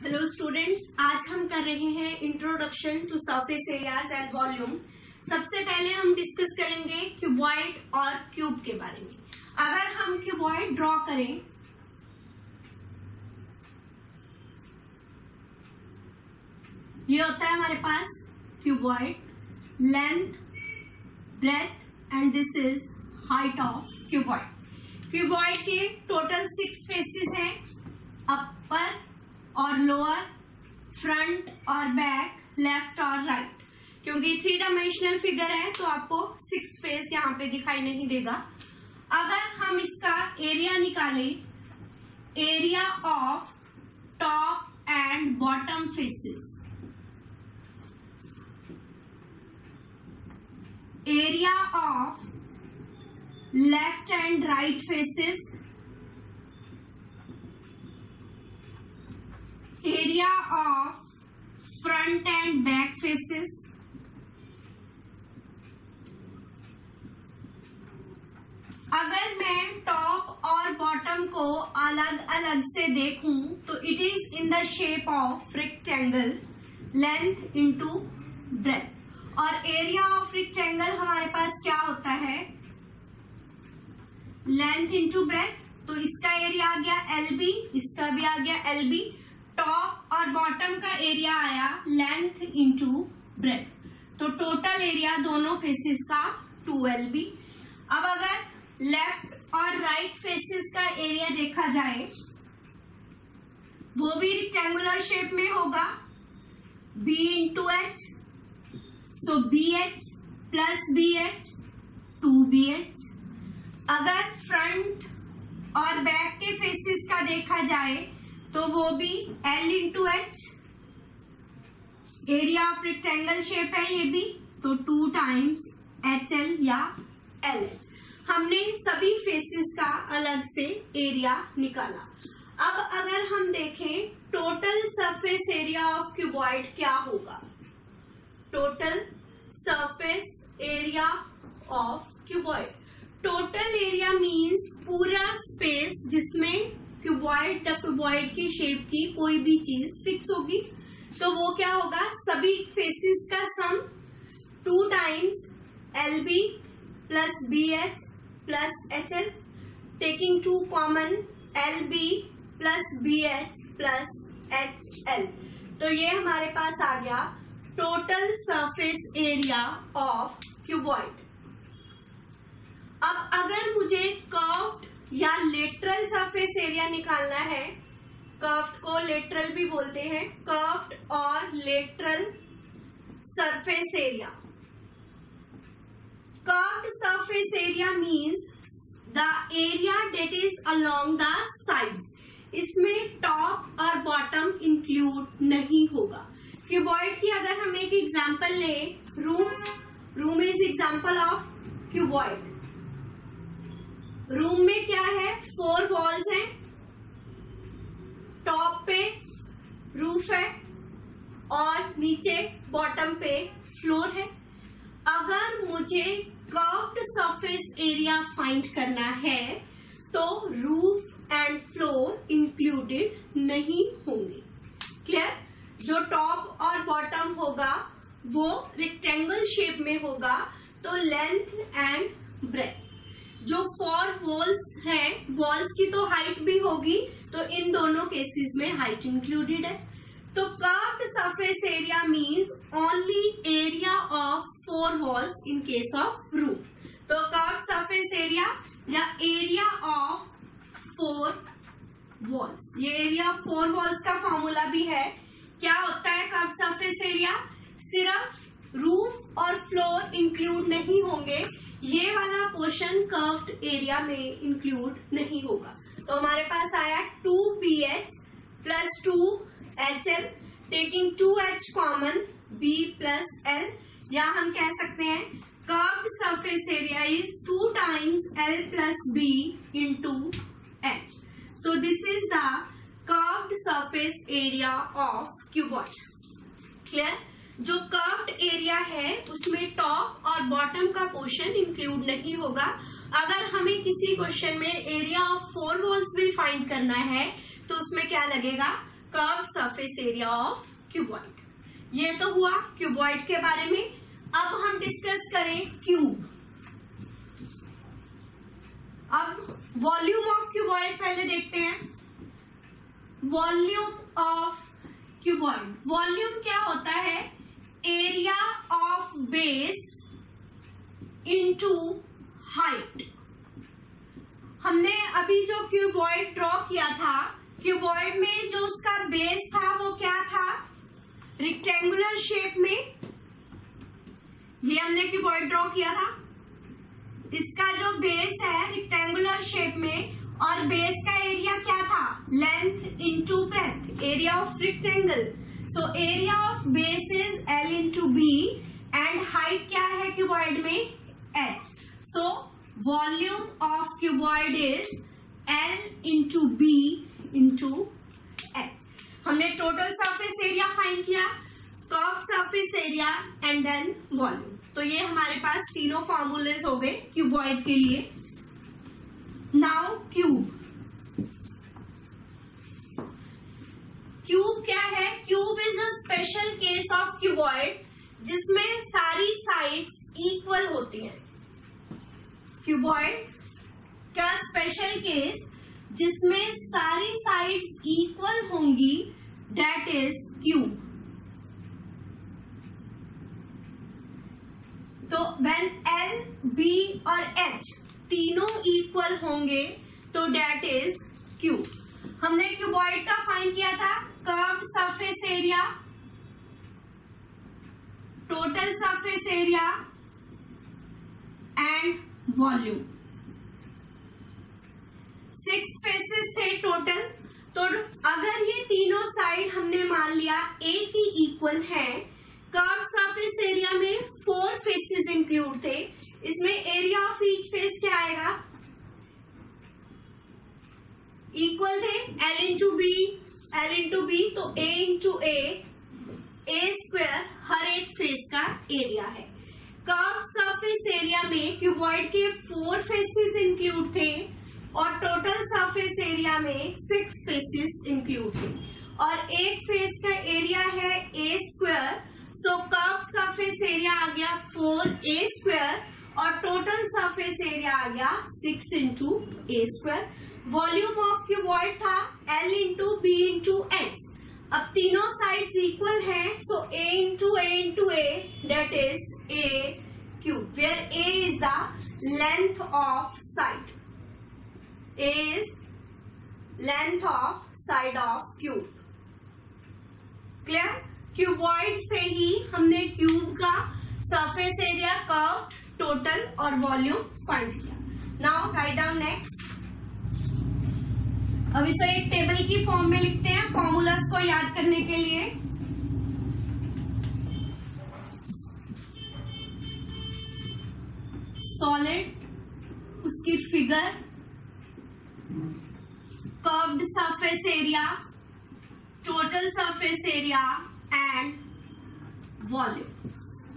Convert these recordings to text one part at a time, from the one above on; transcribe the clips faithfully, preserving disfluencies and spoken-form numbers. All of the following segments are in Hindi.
हेलो स्टूडेंट्स, आज हम कर रहे हैं introduction to surface areas and volume. सबसे पहले हम डिस्कस करेंगे क्यूबॉइड और क्यूब के बारे में। अगर हम क्यूबॉइड ड्रॉ करें, ये होता है हमारे पास cuboid, length, breadth and this is height of cuboid. Cuboid के टोटल सिक्स फेसेस हैं, अपर और लोअर, फ्रंट और बैक, लेफ्ट और राइट। क्योंकि थ्री डायमेंशनल फिगर है तो आपको सिक्स फेस यहाँ पे दिखाई नहीं देगा। अगर हम इसका एरिया निकालें, area of top and bottom faces, area of left and right faces, area of front and back faces, अगर मैं टॉप और बॉटम को अलग अलग से देखूं तो it is in the shape of rectangle, length into breadth. और एरिया ऑफ रेक्टेंगल हमारे पास क्या होता है, लेंथ इंटू ब्रेथ। तो इसका एरिया आ गया एल बी, इसका भी आ गया एल बी। टॉप और बॉटम का एरिया आया लेंथ इंटू ब्रेथ, तो टोटल एरिया दोनों फेसेस का टू एल बी। अब अगर लेफ्ट और राइट फेसेस का एरिया देखा जाए, वो भी रेक्टेंगुलर शेप में होगा, B into H, so B H plus B H, two B H. अगर फ्रंट और बैक के फेसेस का देखा जाए तो वो भी L into H, area of rectangle shape है ये भी, तो टू टाइम्स एच एल या एल एच। हमने सभी फेसेस का अलग से एरिया निकाला। अब अगर हम देखें total surface area of cuboid क्या होगा, total surface area of cuboid. Total area means पूरा स्पेस जिसमें क्यूबॉइड द क्यूबॉइड की शेप की कोई भी चीज फिक्स होगी, तो वो क्या होगा, सभी फेसेस का sum two times L B plus B H plus H L, taking two common L B plus B H plus H L. तो ये हमारे पास आ गया total surface area of cuboid. अब अगर मुझे कर्व्ड या लेटरल सरफेस एरिया निकालना है, कर्व्ड को लेटरल भी बोलते हैं, कर्व्ड और lateral surface area. Curved surface area means the area that is along the sides. इसमें टॉप और बॉटम इंक्लूड नहीं होगा। क्यूबॉइड की अगर हम एक एग्जांपल लें, room, room is example of cuboid. Room में क्या है, फोर वॉल्स हैं, टॉप पे रूफ है और नीचे बॉटम पे फ्लोर है। अगर मुझे कर्व्ड सरफेस एरिया फाइंड करना है तो रूफ एंड फ्लोर इंक्लूडेड नहीं होंगे। क्लियर? जो टॉप और बॉटम होगा वो रेक्टेंगल शेप में होगा, तो लेंथ एंड ब्रेथ। जो फोर वॉल्स हैं, वॉल्स की तो हाइट भी होगी, तो इन दोनों केसेस में हाइट इंक्लूडेड है। तो curved surface area means only area of four walls in case of room. तो कर्व्ड सरफेस एरिया या एरिया ऑफ फोर वॉल्स, ये एरिया ऑफ फोर वॉल्स का फॉर्मूला भी है। क्या होता है कर्व्ड सरफेस एरिया, सिर्फ रूफ और फ्लोर इंक्लूड नहीं होंगे, ये वाला पोर्शन कर्व्ड एरिया में इंक्लूड नहीं होगा। तो हमारे पास आया two B H plus two H L, taking to H common, B plus L, या हम कह सकते हैं curved surface area is two times L plus B into H. So this is the curved surface area of cuboid. Clear? जो कर्व्ड एरिया है उसमें टॉप और बॉटम का पोर्शन इंक्लूड नहीं होगा। अगर हमें किसी क्वेश्चन में एरिया ऑफ फोर वॉल्स भी फाइंड करना है तो उसमें क्या लगेगा, curved surface area of cuboid. ये तो हुआ क्यूबॉइड के बारे में। अब हम डिस्कस करें क्यूब। अब वॉल्यूम ऑफ क्यूबॉइड पहले देखते हैं। वॉल्यूम ऑफ क्यूबॉइड, वॉल्यूम क्या होता है? Area of base into height. हमने अभी जो क्यूबॉइड ड्रॉ किया था, क्यूबॉइड में जो उसका बेस था वो क्या था? रेक्टेंगुलर शेप में। ये हमने क्यूबॉइड ड्रॉ किया था। इसका जो बेस है रेक्टेंगुलर शेप में, और बेस का एरिया क्या था? Length into breadth, area of rectangle. So area of base is L into B and height क्या है क्यूबॉइड में? H. So volume of cuboid is L into B into H. हमने टोटल सरफेस एरिया फाइंड किया, curved surface area and then volume. तो ये हमारे पास तीनों फॉर्मूलेस हो गए क्यूबॉइड के लिए। Now cube. क्यूब क्या है? Cube is a special case of cuboid जिसमें सारी साइड्स इक्वल होती हैं। क्यूबॉइड का स्पेशल केस जिसमें सारी साइड्स इक्वल होंगी, दैट इज क्यूब। तो व्हेन एल, बी और एच तीनों इक्वल होंगे तो दैट इज क्यूब। हमने क्यूबॉइड का फाइंड किया था curved surface area, total surface area and volume. Six faces थे टोटल। तो अगर ये तीनों साइड हमने मान लिया एक ही इक्वल है, कर्व्ड सरफेस एरिया में फोर फेसेस इंक्लूड थे, इसमें एरिया ऑफ ईच फेस क्या आएगा? इक्वल थे, L into B, L into B, तो a into A, A square हर एक फेस का एरिया है। कर्व्ड सरफेस एरिया में क्यूबॉइड के फोर फेसेस इंक्लूड थे और टोटल सरफेस एरिया में सिक्स फेसेस इंक्लूड थे, और एक फेस का एरिया है a square. So curved surface area आ गया फोर ए स्क्वायर और टोटल सरफेस एरिया आ गया six into a square. Volume of cuboid था L into B into H. अब तीनों साइड्स इक्वल हैं, so a into a into A, that is a cube, where a is the length of side, a is length of side of cube. Clear? Cuboid से ही हमने क्यूब का सरफेस एरिया, कर्व, टोटल और वॉल्यूम फाइंड किया। Now write down next. अब इसे एक टेबल की फॉर्म में लिखते हैं फॉर्मूलास को याद करने के लिए। सॉलिड, उसकी figure, curved surface area, total surface area and volume.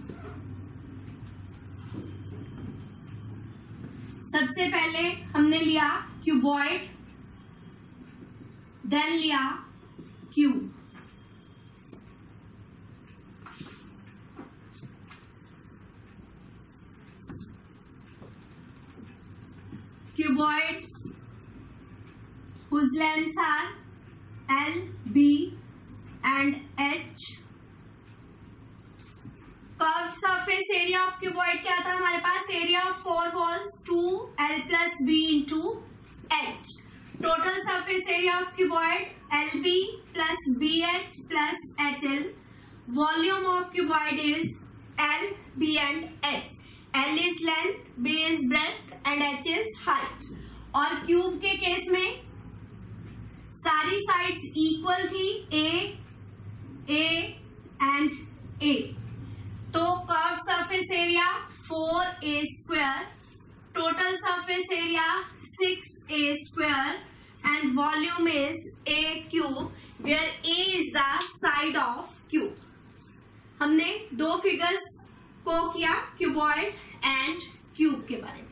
सबसे पहले हमने लिया क्यूबॉइड, देन लिया cube. Cuboid whose lengths are L, B and H. Curved surface area of cuboid क्या था हमारे पास? Area of four walls two L plus B into H. Total surface area of cuboid L B plus B H plus H L. Volume of cuboid is L, B and H. L is length, B is breadth and H is height. और क्यूब के केस में सारी साइड्स इक्वल थी, ए, ए एंड ए। तो curved surface area four a square, total surface area six a square and volume is a cube, where a is the side of cube. हमने दो फिगर्स को किया क्यूबॉइड एंड क्यूब के बारे में।